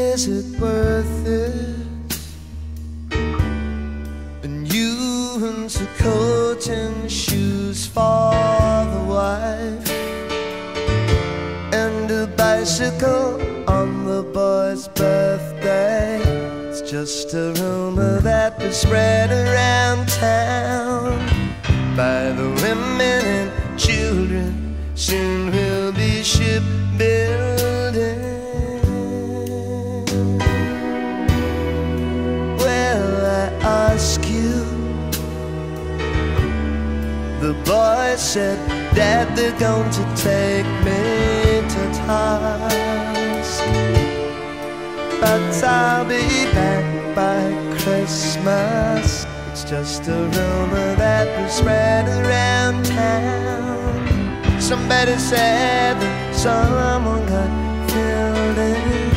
Is it worth it? And you into coat and shoes for the wife, and a bicycle on the boy's birthday. It's just a rumor that was spread around town by the women and children. Soon we'll be shipbuilding. Ask you, the boy said, Dad, they're going to take me to task, but I'll be back by Christmas. It's just a rumor that was spread around town. Somebody said that someone got killed in